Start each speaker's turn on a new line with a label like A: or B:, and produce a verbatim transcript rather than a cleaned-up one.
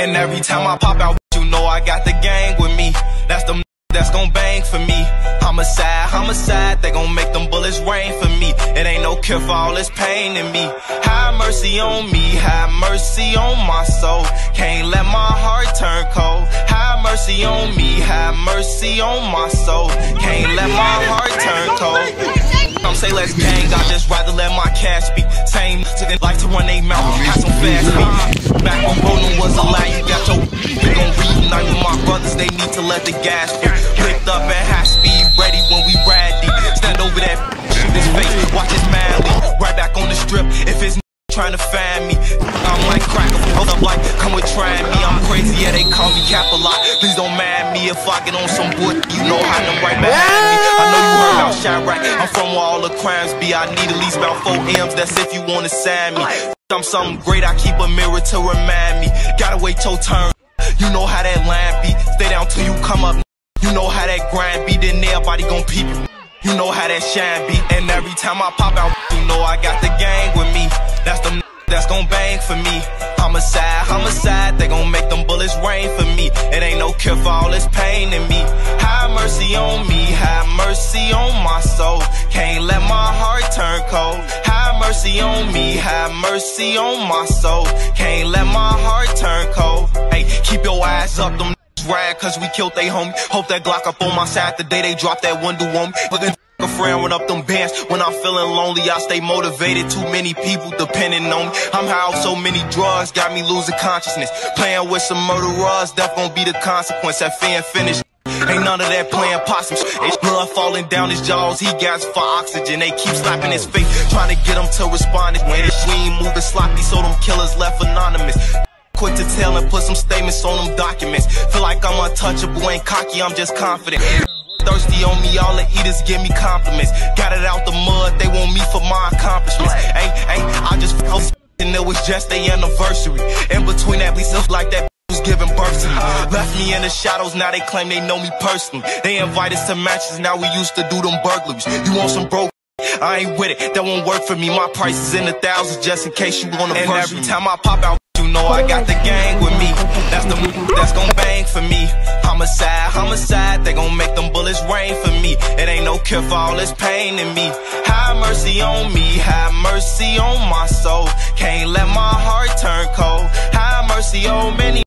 A: And every time I pop out, you know I got the gang with me. That's them that's gon' bang for me. Homicide, homicide, they gon' make them bullets rain for me. It ain't no cure for all this pain in me. Have mercy on me, have mercy on my soul. Can't let my heart turn cold. Have mercy on me, have mercy on my soul. Can't let my heart turn cold. Some say let's gang, I just rather let my cash speak. Same took it like to run they mouth, have some fast beat. Back when rolling was a lie, you got your we gon' reunite with my brothers, they need to let the gas flow. Flipped up at high speed, ready when we ride deep. Stand over that, shoot his face, watch his madly. Right back on the strip, if it's trying to find me, I'm like cracker, hold up like, come with trying me. I'm crazy, yeah, they call me Cap a lot. Please don't mind me if I get on some boy, you know how them right behind me. I know you heard about Chirac, I'm from where all the crimes be. I need at least about four M's, that's if you wanna sign me. I'm something great, I keep a mirror to remind me. Gotta wait your turn, you know how that line be. Stay down till you come up, you know how that grind be. Then everybody gon' peep you, you know how that shine be. And every time I pop out, you know I got the gang with me. That's them that's gon' bang for me. Homicide, homicide, they gon' make them bullets rain for me. It ain't no cure for all this pain in me. Have mercy on me, have mercy on my soul. Can't let my heart turn cold. Have mercy on me, have mercy on my soul. Can't let my heart turn cold. Hey, keep your eyes up, them ride cause we killed they homie. Hope that Glock up on my side the day they drop that window on me. Looking a friend run up them bands. When I'm feeling lonely, I stay motivated. Too many people depending on me. I'm high off so many drugs, got me losing consciousness. Playing with some murderers, death gon' be the consequence. That fin finish. Ain't none of that playing possums. It's blood falling down his jaws. He gas for oxygen. They keep slapping his face, trying to get him to respond. When this we ain't moving sloppy, so them killers left anonymous. Quick to tell and put some statements on them documents. Feel like I'm untouchable, ain't cocky, I'm just confident. Thirsty on me, all the eaters give me compliments. Got it out the mud, they want me for my accomplishments. Ain't, ain't, I just felt and it was just their anniversary. In between that, please look like that was giving birth to me. Left me in the shadows, now they claim they know me personally. They invite us to matches, now we used to do them burglaries. You want some broke? I ain't with it, that won't work for me. My price is in the thousands, just in case you wanna and every time I pop out, you know I got the gang with me. That's the that's gon' bang for me. Homicide, homicide, they gon' make them bullets rain for me. It ain't no cure for all this pain in me. Have mercy on me, have mercy on my soul. Can't let my heart turn cold. Have mercy on many.